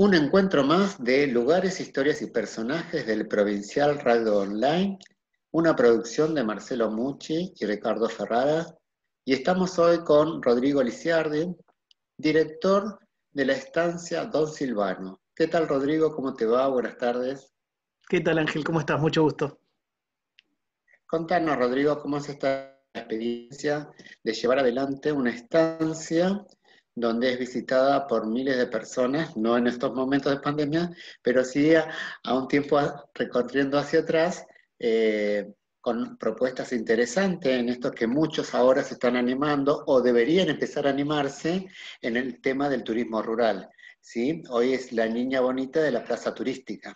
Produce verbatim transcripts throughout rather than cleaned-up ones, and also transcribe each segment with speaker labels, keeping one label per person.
Speaker 1: Un encuentro más de lugares, historias y personajes del Provincial Radio Online, una producción de Marcelo Mucci y Ricardo Ferrara, y estamos hoy con Rodrigo Lisiardi, director de la estancia Don Silvano. ¿Qué tal, Rodrigo? ¿Cómo te va? Buenas tardes.
Speaker 2: ¿Qué tal, Ángel? ¿Cómo estás? Mucho gusto.
Speaker 1: Contanos, Rodrigo, cómo es esta experiencia de llevar adelante una estancia donde es visitada por miles de personas, no en estos momentos de pandemia, pero sí a, a un tiempo a, recorriendo hacia atrás, eh, con propuestas interesantes en esto que muchos ahora se están animando o deberían empezar a animarse en el tema del turismo rural. ¿Sí? Hoy es la niña bonita de la plaza turística.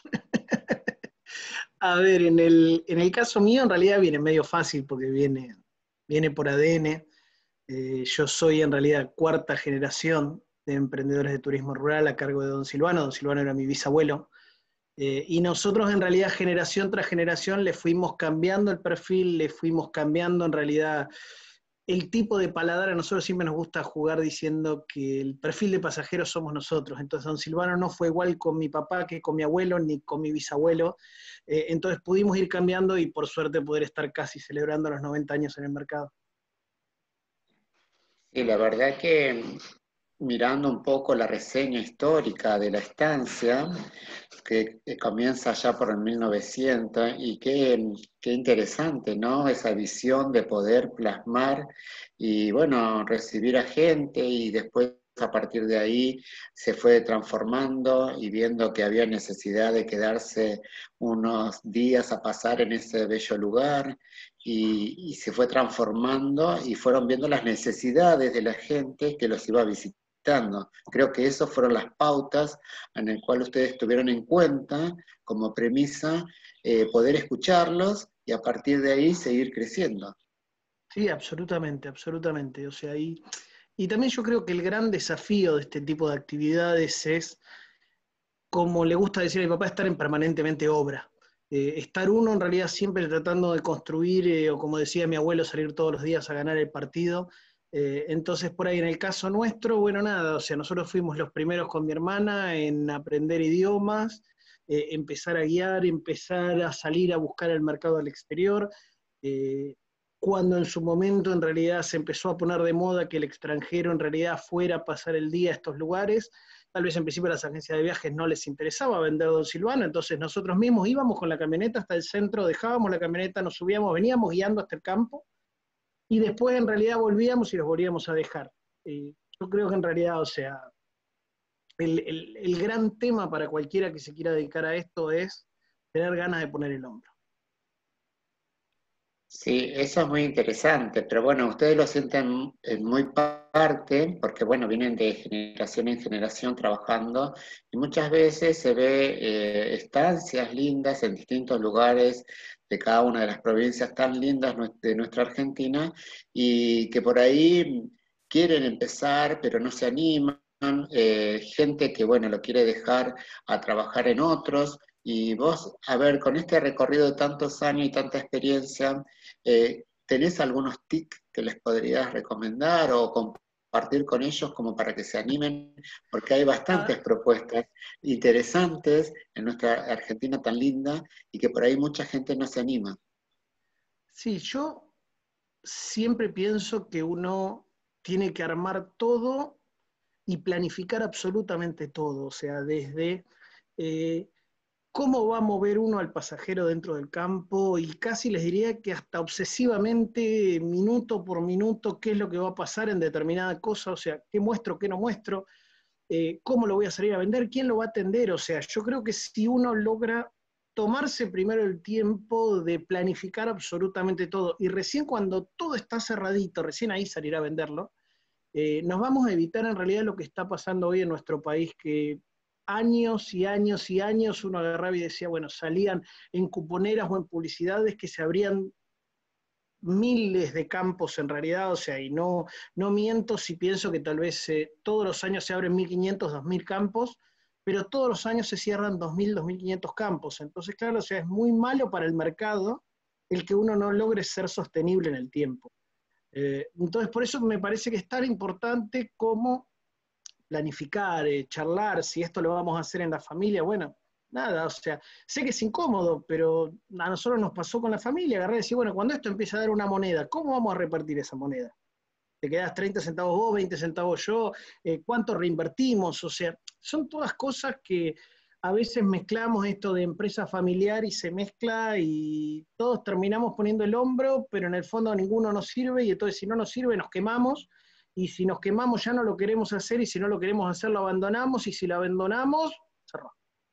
Speaker 2: A ver, en el, en el caso mío en realidad viene medio fácil porque viene, viene por A D N. Eh, yo soy en realidad cuarta generación de emprendedores de turismo rural a cargo de Don Silvano. Don Silvano era mi bisabuelo. Eh, y nosotros en realidad generación tras generación le fuimos cambiando el perfil, le fuimos cambiando en realidad el tipo de paladar. A nosotros siempre nos gusta jugar diciendo que el perfil de pasajeros somos nosotros. Entonces Don Silvano no fue igual con mi papá que con mi abuelo, ni con mi bisabuelo. Eh, entonces pudimos ir cambiando y por suerte poder estar casi celebrando los noventa años en el mercado.
Speaker 1: Y la verdad que mirando un poco la reseña histórica de la estancia, que, que comienza ya por el mil novecientos, y qué, qué interesante, ¿no? Esa visión de poder plasmar y, bueno, recibir a gente y después a partir de ahí se fue transformando y viendo que había necesidad de quedarse unos días a pasar en ese bello lugar y, y se fue transformando y fueron viendo las necesidades de la gente que los iba a visitar. Creo que esas fueron las pautas en las cuales ustedes tuvieron en cuenta como premisa eh, poder escucharlos y a partir de ahí seguir creciendo.
Speaker 2: Sí, absolutamente, absolutamente. O sea, y, y también yo creo que el gran desafío de este tipo de actividades es, como le gusta decir a mi papá, estar en permanentemente obra. Eh, estar uno en realidad siempre tratando de construir, eh, o como decía mi abuelo, salir todos los días a ganar el partido. Eh, entonces, por ahí en el caso nuestro, bueno, nada, o sea, nosotros fuimos los primeros con mi hermana en aprender idiomas, eh, empezar a guiar, empezar a salir a buscar el mercado al exterior. Eh, Cuando en su momento en realidad se empezó a poner de moda que el extranjero en realidad fuera a pasar el día a estos lugares. Tal vez en principio a las agencias de viajes no les interesaba vender Don Silvano, entonces nosotros mismos íbamos con la camioneta hasta el centro, dejábamos la camioneta, nos subíamos, veníamos guiando hasta el campo, y después en realidad volvíamos y los volvíamos a dejar. Eh, yo creo que en realidad, o sea, el, el, el gran tema para cualquiera que se quiera dedicar a esto es tener ganas de poner el hombro.
Speaker 1: Sí, eso es muy interesante, pero bueno, ustedes lo sienten en muy parte, porque bueno, vienen de generación en generación trabajando, y muchas veces se ve eh, estancias lindas en distintos lugares de cada una de las provincias tan lindas nue- de nuestra Argentina, y que por ahí quieren empezar, pero no se animan, eh, gente que bueno, lo quiere dejar a trabajar en otros, y vos, a ver, con este recorrido de tantos años y tanta experiencia, eh, ¿tenés algunos tips que les podrías recomendar o compartir con ellos como para que se animen? Porque hay bastantes
Speaker 2: Ah,
Speaker 1: propuestas interesantes en nuestra Argentina tan linda y que por ahí mucha gente no se anima.
Speaker 2: sí, yo siempre pienso que uno tiene que armar todo y planificar absolutamente todo, o sea, desde eh, cómo va a mover uno al pasajero dentro del campo, y casi les diría que hasta obsesivamente, minuto por minuto, qué es lo que va a pasar en determinada cosa, o sea, qué muestro, qué no muestro, eh, cómo lo voy a salir a vender, quién lo va a atender. O sea, yo creo que si uno logra tomarse primero el tiempo de planificar absolutamente todo, y recién cuando todo está cerradito, recién ahí salir a venderlo, eh, nos vamos a evitar en realidad lo que está pasando hoy en nuestro país, que años y años y años uno agarraba y decía, bueno, salían en cuponeras o en publicidades que se abrían miles de campos en realidad. O sea, y no, no miento si pienso que tal vez eh, todos los años se abren mil quinientos, dos mil campos, pero todos los años se cierran dos mil, dos mil quinientos campos. Entonces, claro, o sea, es muy malo para el mercado el que uno no logre ser sostenible en el tiempo. Eh, entonces, por eso me parece que es tan importante como planificar, eh, charlar, si esto lo vamos a hacer en la familia, bueno, nada, o sea, sé que es incómodo, pero a nosotros nos pasó con la familia, agarrar y decir, bueno, cuando esto empieza a dar una moneda, ¿cómo vamos a repartir esa moneda? ¿Te quedas treinta centavos vos, veinte centavos yo? Eh, ¿Cuánto reinvertimos? O sea, son todas cosas que a veces mezclamos esto de empresa familiar y se mezcla y todos terminamos poniendo el hombro, pero en el fondo ninguno nos sirve y entonces si no nos sirve nos quemamos y si nos quemamos ya no lo queremos hacer y si no lo queremos hacer lo abandonamos y si lo abandonamos, cerramos.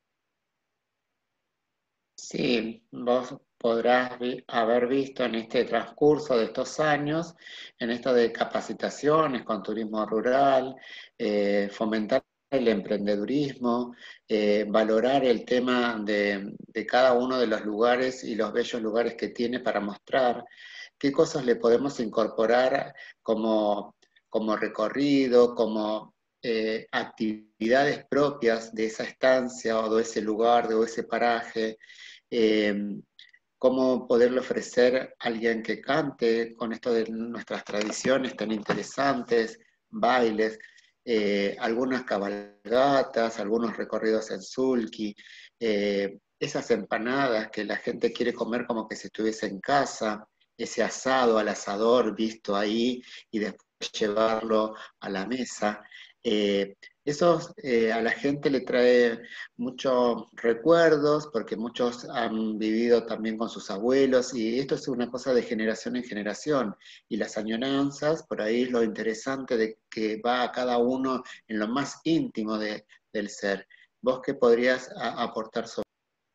Speaker 1: Sí, vos podrás vi- haber visto en este transcurso de estos años, en esto de capacitaciones con turismo rural, eh, fomentar el emprendedurismo, eh, valorar el tema de, de cada uno de los lugares y los bellos lugares que tiene para mostrar, qué cosas le podemos incorporar como, como recorrido, como eh, actividades propias de esa estancia o de ese lugar, de ese paraje, eh, cómo poderle ofrecer a alguien que cante con esto de nuestras tradiciones tan interesantes, bailes, eh, algunas cabalgatas, algunos recorridos en sulky, eh, esas empanadas que la gente quiere comer como que si estuviese en casa, ese asado al asador visto ahí y después llevarlo a la mesa. Eh, eso eh, a la gente le trae muchos recuerdos, porque muchos han vivido también con sus abuelos, y esto es una cosa de generación en generación, y las añoranzas, por ahí es lo interesante de que va a cada uno en lo más íntimo de, del ser. ¿Vos qué podrías a, aportar sobre?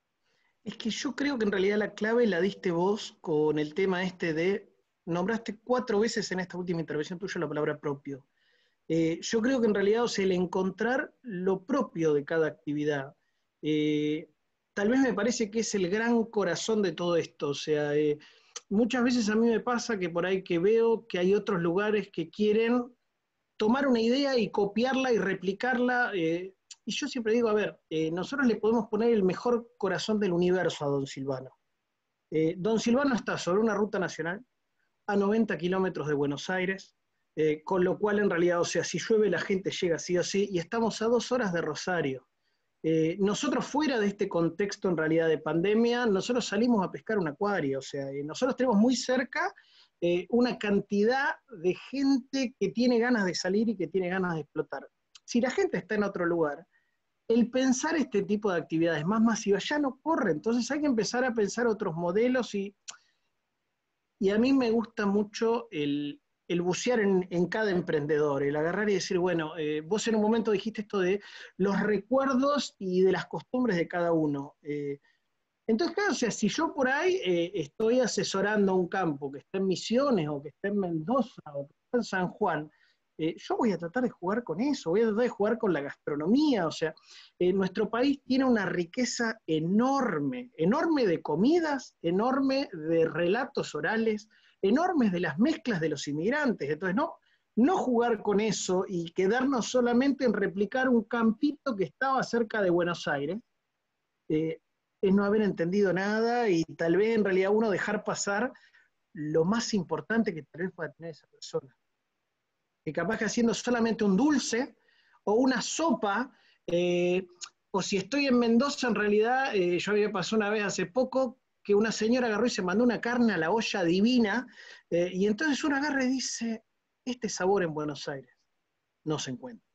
Speaker 2: Es que yo creo que en realidad la clave la diste vos con el tema este de, nombraste cuatro veces en esta última intervención tuya la palabra propio. Eh, yo creo que en realidad, o sea, el encontrar lo propio de cada actividad, eh, tal vez me parece que es el gran corazón de todo esto. O sea, eh, muchas veces a mí me pasa que por ahí que veo que hay otros lugares que quieren tomar una idea y copiarla y replicarla. Eh, y yo siempre digo, a ver, eh, nosotros le podemos poner el mejor corazón del universo a Don Silvano. Eh, Don Silvano está sobre una ruta nacional, a noventa kilómetros de Buenos Aires, eh, con lo cual en realidad, o sea, si llueve la gente llega sí o sí, y estamos a dos horas de Rosario. Eh, nosotros fuera de este contexto en realidad de pandemia, nosotros salimos a pescar un acuario, o sea, eh, nosotros tenemos muy cerca eh, una cantidad de gente que tiene ganas de salir y que tiene ganas de explotar. Si la gente está en otro lugar, el pensar este tipo de actividades más masivas ya no corre, entonces hay que empezar a pensar otros modelos y y a mí me gusta mucho el, el bucear en, en, cada emprendedor, el agarrar y decir, bueno, eh, vos en un momento dijiste esto de los recuerdos y de las costumbres de cada uno. Eh, entonces, claro, o sea, si yo por ahí eh, estoy asesorando un campo que está en Misiones o que está en Mendoza o que está en San Juan, eh, yo voy a tratar de jugar con eso, voy a tratar de jugar con la gastronomía. O sea, eh, nuestro país tiene una riqueza enorme, enorme de comidas, enorme de relatos orales, enormes de las mezclas de los inmigrantes. Entonces, no, no jugar con eso y quedarnos solamente en replicar un campito que estaba cerca de Buenos Aires, eh, es no haber entendido nada y tal vez en realidad uno dejar pasar lo más importante que tal vez pueda tener esa persona. Que capaz que haciendo solamente un dulce o una sopa, eh, o si estoy en Mendoza, en realidad, eh, yo había pasado una vez hace poco que una señora agarró y se mandó una carne a la olla divina, eh, y entonces uno agarra y dice, este sabor en Buenos Aires no se encuentra.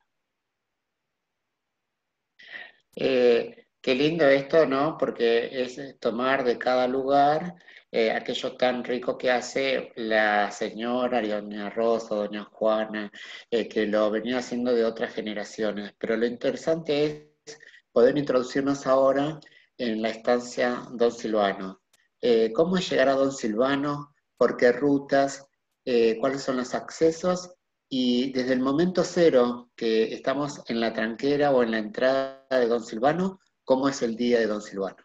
Speaker 1: Eh, qué lindo esto, ¿no? Porque es eh, tomar de cada lugar eh, aquello tan rico que hace la señora doña Rosa, doña Juana, eh, que lo venía haciendo de otras generaciones. Pero lo interesante es poder introducirnos ahora en la estancia Don Silvano. Eh, ¿cómo es llegar a Don Silvano? ¿Por qué rutas? Eh, ¿cuáles son los accesos? Y desde el momento cero que estamos en la tranquera o en la entrada de Don Silvano, ¿cómo es el día de Don Silvano?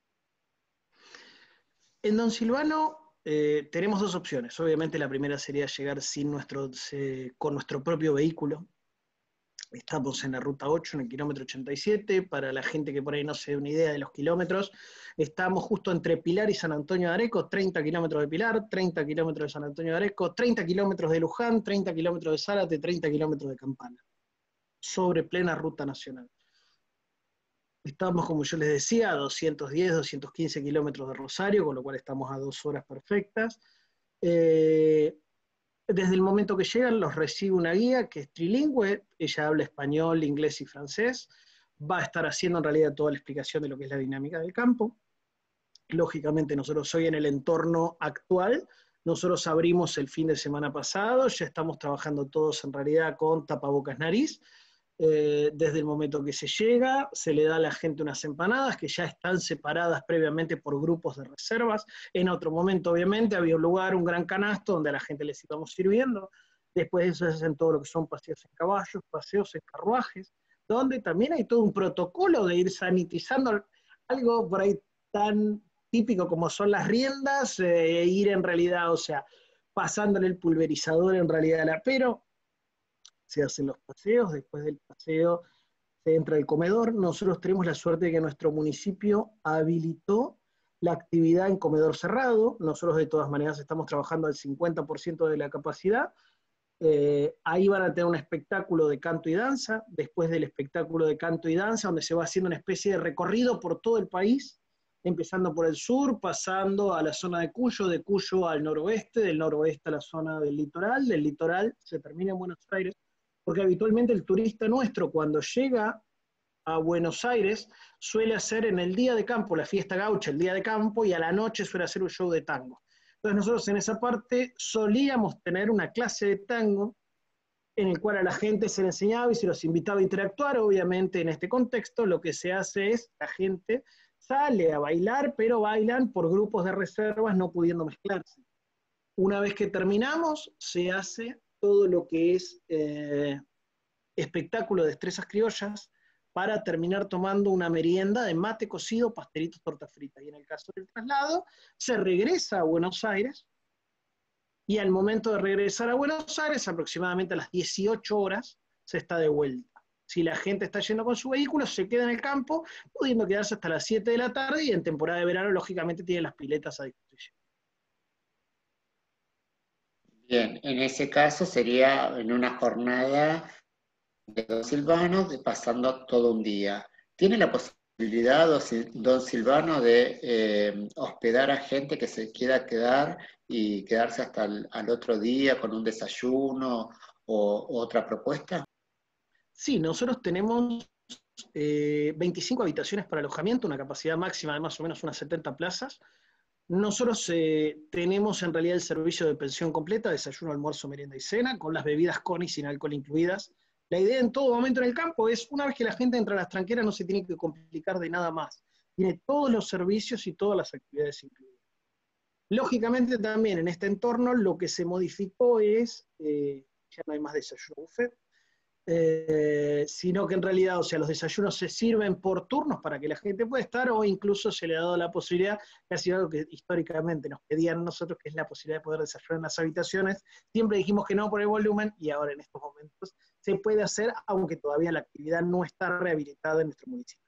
Speaker 2: En Don Silvano eh, tenemos dos opciones. Obviamente la primera sería llegar sin nuestro, eh, con nuestro propio vehículo. Estamos en la ruta ocho, en el kilómetro ochenta y siete. Para la gente que por ahí no se dé una idea de los kilómetros, estamos justo entre Pilar y San Antonio de Areco, treinta kilómetros de Pilar, treinta kilómetros de San Antonio de Areco, treinta kilómetros de Luján, treinta kilómetros de Zárate, treinta kilómetros de Campana. sobre plena ruta nacional. Estamos, como yo les decía, a doscientos diez, doscientos quince kilómetros de Rosario, con lo cual estamos a dos horas perfectas. Eh, desde el momento que llegan, los recibe una guía que es trilingüe, ella habla español, inglés y francés, va a estar haciendo en realidad toda la explicación de lo que es la dinámica del campo. Lógicamente nosotros hoy en el entorno actual, nosotros abrimos el fin de semana pasado, ya estamos trabajando todos en realidad con tapabocas nariz. Eh, desde el momento que se llega, se le da a la gente unas empanadas que ya están separadas previamente por grupos de reservas. En otro momento, obviamente, había un lugar, un gran canasto donde a la gente les íbamos sirviendo. Después de eso se hacen todo lo que son paseos en caballos, paseos en carruajes, donde también hay todo un protocolo de ir sanitizando, algo por ahí tan típico como son las riendas, eh, ir en realidad, o sea, pasándole el pulverizador en realidad, la, pero se hacen los paseos, después del paseo se entra al comedor. Nosotros tenemos la suerte de que nuestro municipio habilitó la actividad en comedor cerrado. Nosotros de todas maneras estamos trabajando al cincuenta por ciento de la capacidad. Eh, ahí van a tener un espectáculo de canto y danza, después del espectáculo de canto y danza, donde se va haciendo una especie de recorrido por todo el país, empezando por el sur, pasando a la zona de Cuyo, de Cuyo al noroeste, del noroeste a la zona del litoral, del litoral se termina en Buenos Aires, porque habitualmente el turista nuestro cuando llega a Buenos Aires suele hacer en el día de campo la fiesta gaucha, el día de campo, y a la noche suele hacer un show de tango. Entonces nosotros en esa parte solíamos tener una clase de tango en el cual a la gente se le enseñaba y se los invitaba a interactuar. Obviamente en este contexto lo que se hace es, la gente sale a bailar, pero bailan por grupos de reservas no pudiendo mezclarse. Una vez que terminamos, se hace todo lo que es eh, espectáculo de destrezas criollas para terminar tomando una merienda de mate cocido, pastelitos, torta frita. Y en el caso del traslado, se regresa a Buenos Aires, y al momento de regresar a Buenos Aires, aproximadamente a las dieciocho horas, se está de vuelta. Si la gente está yendo con su vehículo, se queda en el campo, pudiendo quedarse hasta las siete de la tarde, y en temporada de verano, lógicamente, tiene las piletas a disposición.
Speaker 1: Bien, en ese caso sería en una jornada de Don Silvano, de pasando todo un día. ¿Tiene la posibilidad, Don Silvano, de eh, hospedar a gente que se quiera quedar y quedarse hasta el al otro día con un desayuno o otra propuesta?
Speaker 2: Sí, nosotros tenemos eh, veinticinco habitaciones para alojamiento, una capacidad máxima de más o menos unas setenta plazas. Nosotros eh, tenemos en realidad el servicio de pensión completa, desayuno, almuerzo, merienda y cena, con las bebidas con y sin alcohol incluidas. La idea en todo momento en el campo es, una vez que la gente entra a las tranqueras, no se tiene que complicar de nada más. Tiene todos los servicios y todas las actividades incluidas. Lógicamente también en este entorno lo que se modificó es, eh, ya no hay más desayuno buffet, eh, sino que en realidad, o sea, los desayunos se sirven por turnos para que la gente pueda estar, o incluso se le ha dado la posibilidad, que ha sido algo que históricamente nos pedían nosotros, que es la posibilidad de poder desayunar en las habitaciones. Siempre dijimos que no por el volumen, y ahora en estos momentos se puede hacer, aunque todavía la actividad no está rehabilitada en nuestro municipio.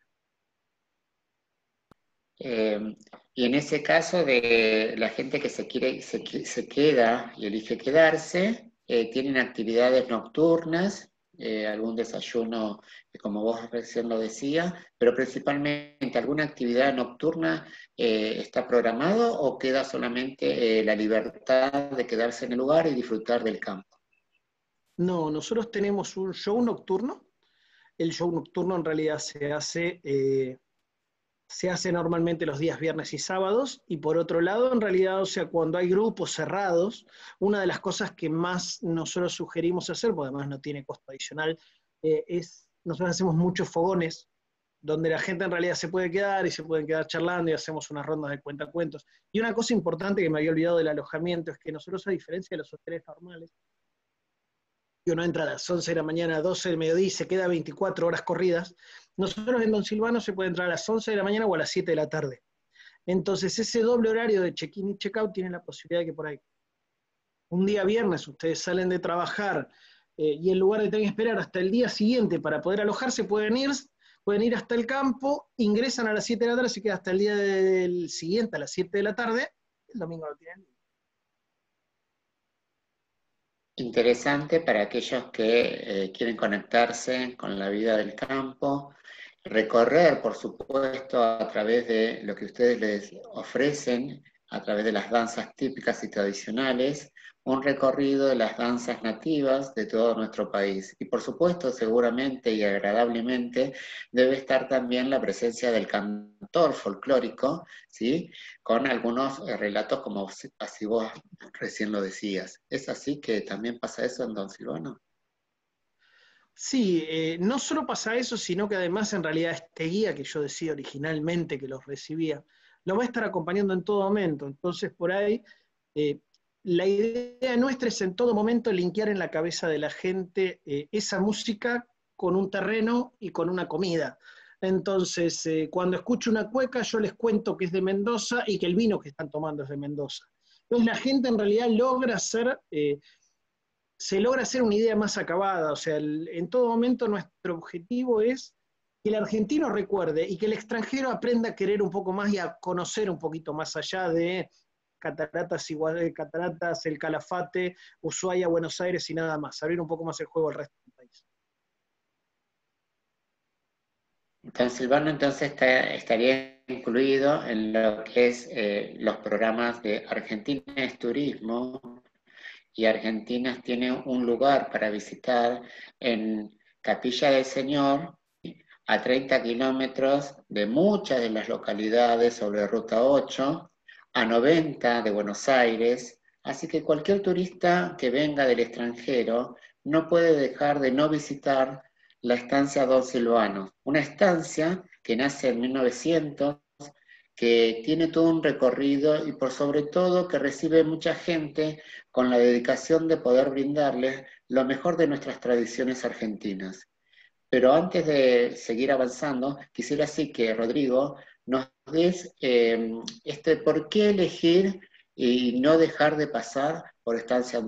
Speaker 1: Eh, y en ese caso de la gente que se quiere, se, se queda y elige quedarse, eh, tienen actividades nocturnas, eh, algún desayuno, eh, como vos recién lo decías, pero principalmente alguna actividad nocturna eh, está programado o queda solamente eh, la libertad de quedarse en el lugar y disfrutar del campo.
Speaker 2: No, nosotros tenemos un show nocturno. El show nocturno en realidad se hace eh, se hace normalmente los días viernes y sábados, y por otro lado, en realidad, o sea, cuando hay grupos cerrados, una de las cosas que más nosotros sugerimos hacer, porque además no tiene costo adicional, eh, es, nosotros hacemos muchos fogones, donde la gente en realidad se puede quedar y se pueden quedar charlando y hacemos unas rondas de cuentacuentos. Y una cosa importante que me había olvidado del alojamiento es que nosotros, a diferencia de los hoteles normales, que uno entra a las once de la mañana, doce del mediodía y se queda veinticuatro horas corridas, nosotros en Don Silvano se puede entrar a las once de la mañana o a las siete de la tarde. Entonces ese doble horario de check-in y check-out tiene la posibilidad de que por ahí, un día viernes, ustedes salen de trabajar eh, y en lugar de tener que esperar hasta el día siguiente para poder alojarse, pueden ir, pueden ir hasta el campo, ingresan a las siete de la tarde, se queda hasta el día del siguiente a las siete de la tarde, el domingo lo tienen.
Speaker 1: Interesante para aquellos que eh, quieren conectarse con la vida del campo, recorrer, por supuesto, a través de lo que ustedes les ofrecen, a través de las danzas típicas y tradicionales, un recorrido de las danzas nativas de todo nuestro país. Y por supuesto, seguramente y agradablemente, debe estar también la presencia del cantor folclórico, ¿sí? Con algunos eh, relatos como así vos recién lo decías. ¿Es así que también pasa eso en Don Silvano?
Speaker 2: Sí, eh, no solo pasa eso, sino que además en realidad este guía que yo decía originalmente que los recibía, lo va a estar acompañando en todo momento. Entonces, por ahí, eh, la idea nuestra es en todo momento linkear en la cabeza de la gente eh, esa música con un terreno y con una comida. Entonces, eh, cuando escucho una cueca, yo les cuento que es de Mendoza y que el vino que están tomando es de Mendoza. Entonces, la gente en realidad logra ser... Eh, se logra hacer una idea más acabada. O sea, el, en todo momento nuestro objetivo es que el argentino recuerde y que el extranjero aprenda a querer un poco más y a conocer un poquito más allá de Cataratas, igual, Cataratas, el Calafate, Ushuaia, Buenos Aires y nada más, abrir un poco más el juego al resto del país.
Speaker 1: Don Silvano entonces está- estaría incluido en lo que es eh, los programas de Argentina es Turismo, y Argentinas tiene un lugar para visitar en Capilla del Señor, a treinta kilómetros de muchas de las localidades sobre Ruta ocho, a noventa de Buenos Aires, así que cualquier turista que venga del extranjero no puede dejar de no visitar la estancia Don Silvano, una estancia que nace en mil novecientos, que tiene todo un recorrido y por sobre todo que recibe mucha gente con la dedicación de poder brindarles lo mejor de nuestras tradiciones argentinas. Pero antes de seguir avanzando, quisiera sí que Rodrigo nos des eh, este por qué elegir y no dejar de pasar por estancia.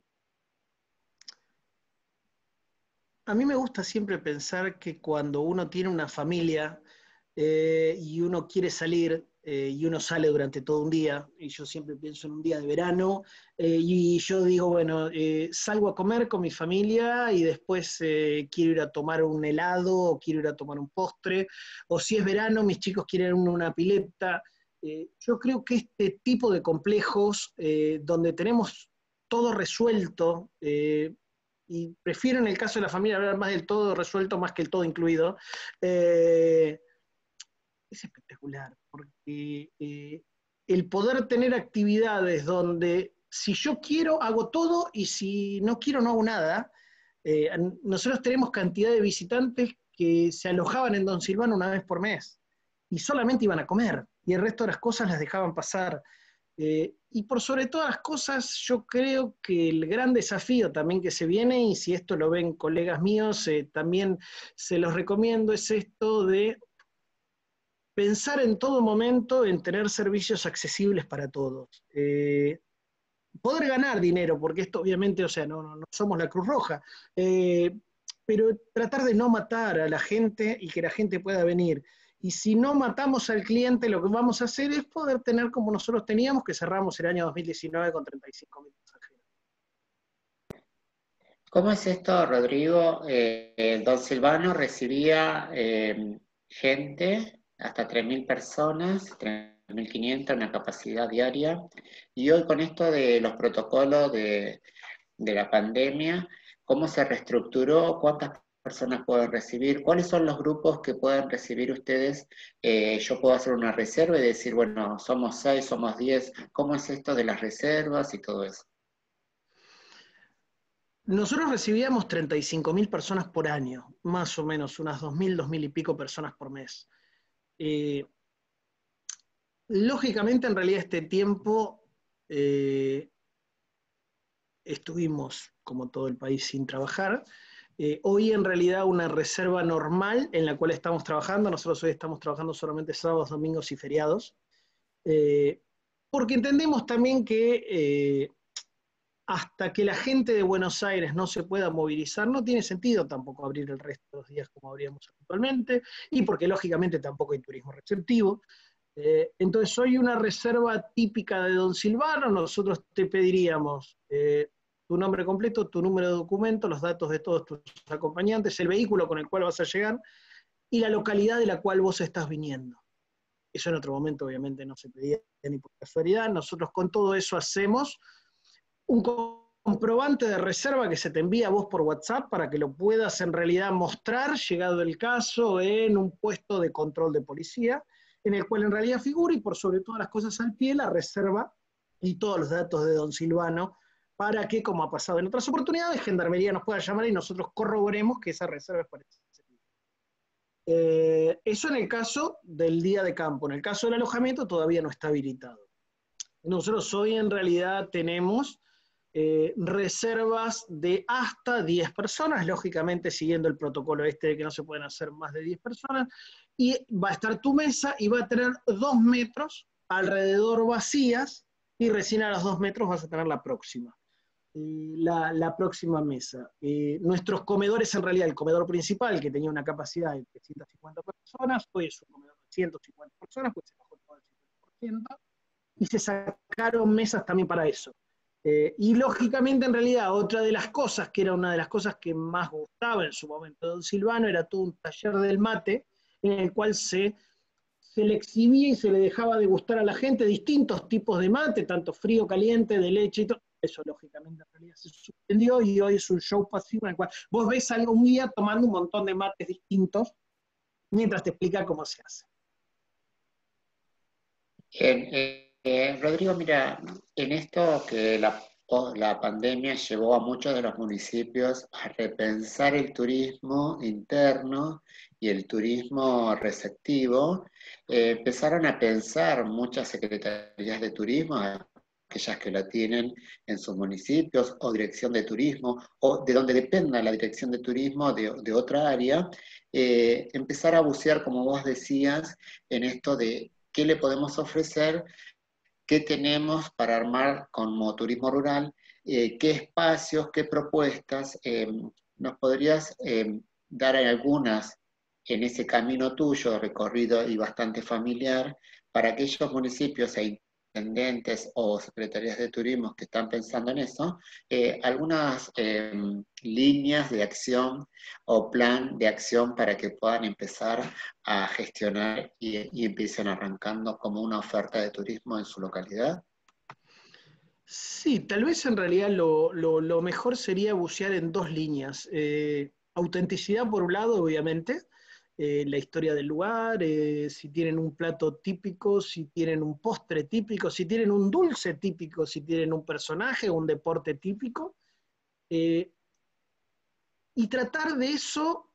Speaker 2: A mí me gusta siempre pensar que cuando uno tiene una familia eh, y uno quiere salir eh, y uno sale durante todo un día, y yo siempre pienso en un día de verano, eh, y yo digo, bueno, eh, salgo a comer con mi familia y después eh, quiero ir a tomar un helado o quiero ir a tomar un postre, o si es verano, mis chicos quieren una pileta. Eh, yo creo que este tipo de complejos eh, donde tenemos todo resuelto, eh, y prefiero en el caso de la familia hablar más del todo resuelto más que el todo incluido, eh, es espectacular, porque eh, el poder tener actividades donde si yo quiero hago todo y si no quiero no hago nada. Eh, nosotros tenemos cantidad de visitantes que se alojaban en Don Silvano una vez por mes y solamente iban a comer y el resto de las cosas las dejaban pasar. Eh, y por sobre todas las cosas, yo creo que el gran desafío también que se viene, y si esto lo ven colegas míos, eh, también se los recomiendo, es esto de pensar en todo momento en tener servicios accesibles para todos. Eh, poder ganar dinero, porque esto obviamente, o sea, no, no, no somos la Cruz Roja, eh, pero tratar de no matar a la gente y que la gente pueda venir. Y si no matamos al cliente, lo que vamos a hacer es poder tener como nosotros teníamos, que cerramos el año dos mil diecinueve con treinta y cinco mil pasajeros.
Speaker 1: ¿Cómo es esto, Rodrigo? Eh, eh, Don Silvano recibía eh, gente, hasta tres mil personas, tres mil quinientas, una capacidad diaria, y hoy con esto de los protocolos de, de la pandemia, ¿cómo se reestructuró? ¿Cuántas personas pueden recibir? ¿Cuáles son los grupos que pueden recibir ustedes? Eh, yo puedo hacer una reserva y decir, bueno, somos seis, somos diez. ¿Cómo es esto de las reservas y todo eso?
Speaker 2: Nosotros recibíamos treinta y cinco mil personas por año, más o menos, unas dos mil, dos mil y pico personas por mes. Eh, lógicamente, en realidad, este tiempo eh, estuvimos, como todo el país, sin trabajar. Eh, hoy en realidad una reserva normal en la cual estamos trabajando, nosotros hoy estamos trabajando solamente sábados, domingos y feriados, eh, porque entendemos también que eh, hasta que la gente de Buenos Aires no se pueda movilizar, no tiene sentido tampoco abrir el resto de los días como abríamos actualmente, y porque lógicamente tampoco hay turismo receptivo. Eh, entonces, hoy una reserva típica de Don Silvano, nosotros te pediríamos eh, tu nombre completo, tu número de documento, los datos de todos tus acompañantes, el vehículo con el cual vas a llegar y la localidad de la cual vos estás viniendo. Eso en otro momento obviamente no se pedía ni por casualidad. Nosotros con todo eso hacemos un comprobante de reserva que se te envía a vos por WhatsApp para que lo puedas en realidad mostrar, llegado el caso, en un puesto de control de policía, en el cual en realidad figura y por sobre todas las cosas al pie la reserva y todos los datos de don Silvano, para que, como ha pasado en otras oportunidades, Gendarmería nos pueda llamar y nosotros corroboremos que esa reserva es para ese día. Eh, eso en el caso del día de campo. En el caso del alojamiento todavía no está habilitado. Nosotros hoy en realidad tenemos eh, reservas de hasta diez personas, lógicamente siguiendo el protocolo este de que no se pueden hacer más de diez personas, y va a estar tu mesa y va a tener dos metros alrededor vacías, y recién a los dos metros vas a tener la próxima. La, la próxima mesa. Eh, nuestros comedores, en realidad, el comedor principal, que tenía una capacidad de trescientas cincuenta personas, hoy es un comedor de ciento cincuenta personas, pues se bajó todo el cincuenta por ciento, y se sacaron mesas también para eso. Eh, y lógicamente, en realidad, otra de las cosas, que era una de las cosas que más gustaba en su momento de don Silvano, era todo un taller del mate, en el cual se, se le exhibía y se le dejaba degustar a la gente distintos tipos de mate, tanto frío, caliente, de leche y todo. Eso lógicamente en realidad se suspendió y hoy es un show pasivo en el cual vos ves algo un día tomando un montón de mates distintos mientras te explica cómo se hace.
Speaker 1: Eh, eh, Rodrigo, mira, en esto que la, la pandemia llevó a muchos de los municipios a repensar el turismo interno y el turismo receptivo, eh, empezaron a pensar muchas secretarías de turismo, aquellas que la tienen en sus municipios, o dirección de turismo, o de donde dependa la dirección de turismo de, de otra área, eh, empezar a bucear, como vos decías, en esto de qué le podemos ofrecer, qué tenemos para armar como turismo rural, eh, qué espacios, qué propuestas. Eh, ¿nos podrías eh, dar algunas en ese camino tuyo, recorrido y bastante familiar, para aquellos municipios e intendentes o secretarías de turismo que están pensando en eso, eh, algunas eh, líneas de acción o plan de acción para que puedan empezar a gestionar y, y empiecen arrancando como una oferta de turismo en su localidad?
Speaker 2: Sí, tal vez en realidad lo, lo, lo mejor sería bucear en dos líneas. Eh, autenticidad por un lado, obviamente, eh, la historia del lugar, eh, si tienen un plato típico, si tienen un postre típico, si tienen un dulce típico, si tienen un personaje o un deporte típico, eh, y tratar de eso,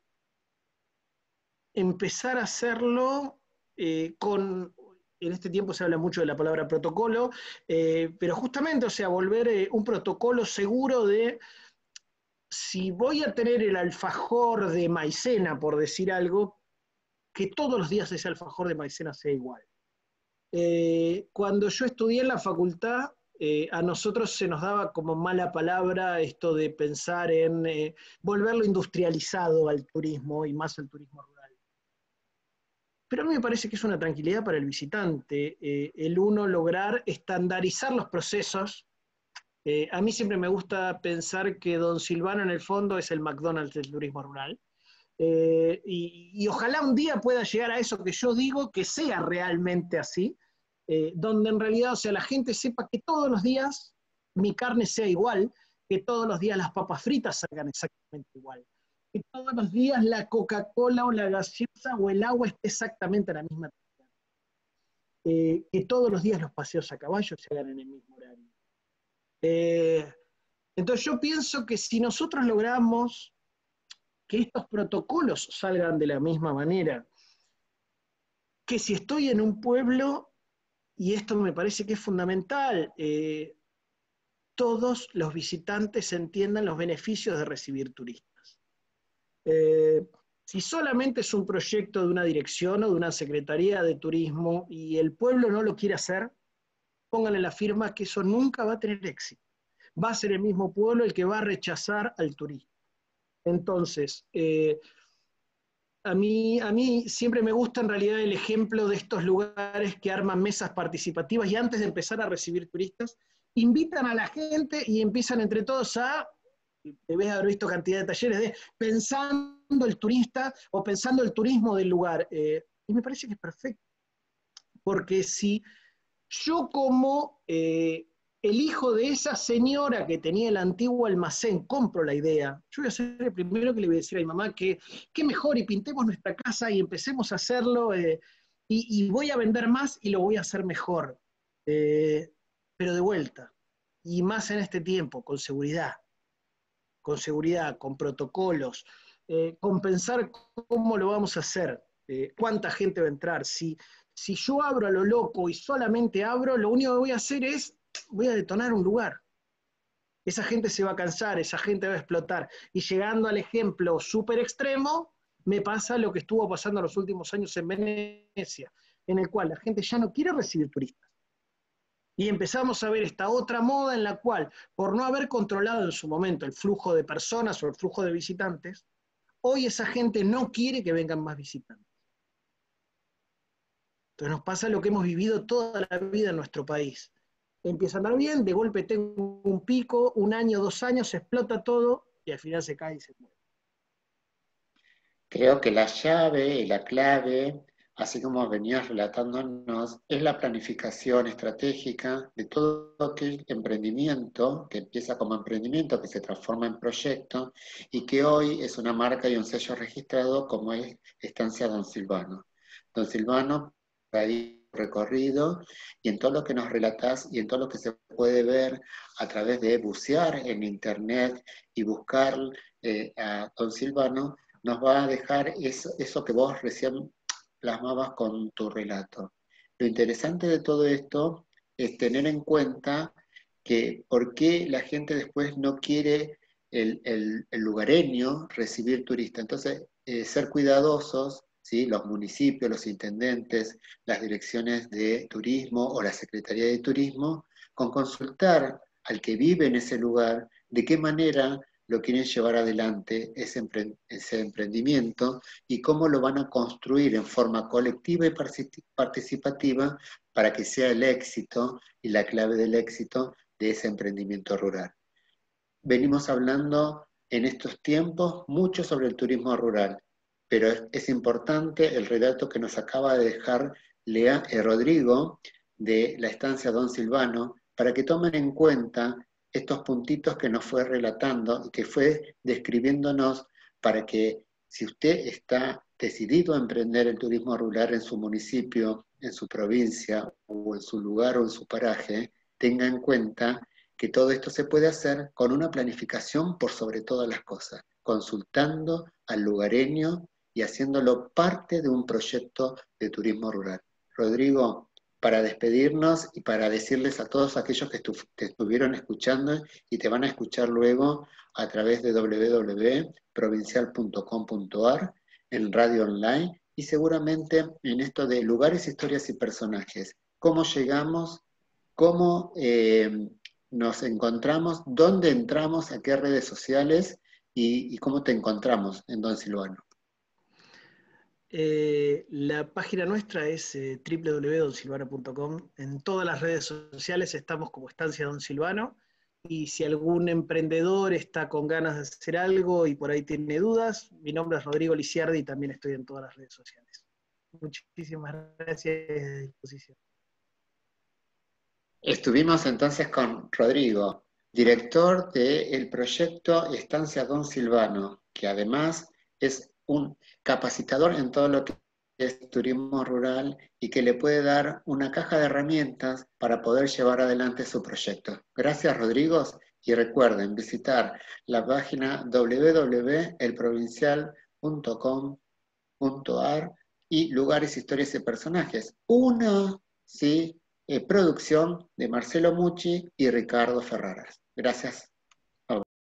Speaker 2: empezar a hacerlo eh, con, en este tiempo se habla mucho de la palabra protocolo, eh, pero justamente, o sea, volver eh, un protocolo seguro de, si voy a tener el alfajor de maicena, por decir algo, que todos los días ese alfajor de maicena sea igual. Eh, cuando yo estudié en la facultad, eh, a nosotros se nos daba como mala palabra esto de pensar en eh, volverlo industrializado al turismo y más al turismo rural. Pero a mí me parece que es una tranquilidad para el visitante, eh, el uno lograr estandarizar los procesos. Eh, a mí siempre me gusta pensar que don Silvano en el fondo es el McDonald's del turismo rural. Eh, y, y ojalá un día pueda llegar a eso que yo digo, que sea realmente así, eh, donde en realidad, o sea, la gente sepa que todos los días mi carne sea igual, que todos los días las papas fritas salgan exactamente igual, que todos los días la Coca-Cola o la gaseosa o el agua esté exactamente a la misma temperatura, eh, que todos los días los paseos a caballo se hagan en el mismo horario. Eh, entonces yo pienso que si nosotros logramos que estos protocolos salgan de la misma manera, que si estoy en un pueblo, y esto me parece que es fundamental, eh, todos los visitantes entiendan los beneficios de recibir turistas. Eh, si solamente es un proyecto de una dirección o de una secretaría de turismo y el pueblo no lo quiere hacer, pónganle la firma que eso nunca va a tener éxito. Va a ser el mismo pueblo el que va a rechazar al turista. Entonces, eh, a mí, a mí siempre me gusta en realidad el ejemplo de estos lugares que arman mesas participativas y antes de empezar a recibir turistas, invitan a la gente y empiezan entre todos a, debes haber visto cantidad de talleres de pensando el turista o pensando el turismo del lugar. Eh, y me parece que es perfecto, porque si yo como eh, el hijo de esa señora que tenía el antiguo almacén, compro la idea, yo voy a ser el primero que le voy a decir a mi mamá que, que mejor y pintemos nuestra casa y empecemos a hacerlo, eh, y, y, voy a vender más y lo voy a hacer mejor. Eh, pero de vuelta, y más en este tiempo, con seguridad, con seguridad, con protocolos, eh, con pensar cómo lo vamos a hacer, eh, cuánta gente va a entrar, si, si yo abro a lo loco y solamente abro, lo único que voy a hacer es, voy a detonar un lugar. Esa gente se va a cansar, esa gente va a explotar. Y llegando al ejemplo súper extremo, me pasa lo que estuvo pasando en los últimos años en Venecia, en el cual la gente ya no quiere recibir turistas. Y empezamos a ver esta otra moda en la cual, por no haber controlado en su momento el flujo de personas o el flujo de visitantes, hoy esa gente no quiere que vengan más visitantes. Entonces nos pasa lo que hemos vivido toda la vida en nuestro país. Empieza a andar bien, de golpe tengo un pico, un año, dos años, se explota todo y al final se cae y se muere.
Speaker 1: Creo que la llave y la clave, así como venías relatándonos, es la planificación estratégica de todo aquel emprendimiento que empieza como emprendimiento, que se transforma en proyecto y que hoy es una marca y un sello registrado como es Estancia Don Silvano. Don Silvano, ahí recorrido y en todo lo que nos relatás y en todo lo que se puede ver a través de bucear en internet y buscar eh, a Don Silvano, nos va a dejar eso, eso que vos recién plasmabas con tu relato. Lo interesante de todo esto es tener en cuenta que por qué la gente después no quiere el, el, el lugareño recibir turistas. Entonces, eh, ser cuidadosos, ¿sí? Los municipios, los intendentes, las direcciones de turismo o la Secretaría de Turismo, con consultar al que vive en ese lugar de qué manera lo quieren llevar adelante ese, empre ese emprendimiento y cómo lo van a construir en forma colectiva y participativa para que sea el éxito y la clave del éxito de ese emprendimiento rural. Venimos hablando en estos tiempos mucho sobre el turismo rural, pero es, es importante el relato que nos acaba de dejar Lea, eh, Rodrigo de la estancia Don Silvano para que tomen en cuenta estos puntitos que nos fue relatando y que fue describiéndonos para que si usted está decidido a emprender el turismo rural en su municipio, en su provincia o en su lugar o en su paraje, tenga en cuenta que todo esto se puede hacer con una planificación por sobre todas las cosas, consultando al lugareño y haciéndolo parte de un proyecto de turismo rural. Rodrigo, para despedirnos y para decirles a todos aquellos que estu te estuvieron escuchando y te van a escuchar luego a través de w w w punto provincial punto com punto a r en radio online y seguramente en esto de lugares, historias y personajes. ¿Cómo llegamos? ¿Cómo eh, nos encontramos? ¿Dónde entramos? ¿A qué redes sociales? ¿Y, y cómo te encontramos en Don Silvano?
Speaker 2: Eh, la página nuestra es eh, w w w punto don silvano punto com. En todas las redes sociales estamos como Estancia Don Silvano. Y si algún emprendedor está con ganas de hacer algo y por ahí tiene dudas, mi nombre es Rodrigo Lisiardi y también estoy en todas las redes sociales. Muchísimas gracias y a disposición.
Speaker 1: Estuvimos entonces con Rodrigo, director del proyecto Estancia Don Silvano, que además es un capacitador en todo lo que es turismo rural y que le puede dar una caja de herramientas para poder llevar adelante su proyecto. Gracias, Rodrigo, y recuerden visitar la página w w w punto el provincial punto com punto a r y lugares, historias y personajes. Una, ¿sí? Eh, producción de Marcelo Mucci y Ricardo Ferraras. Gracias.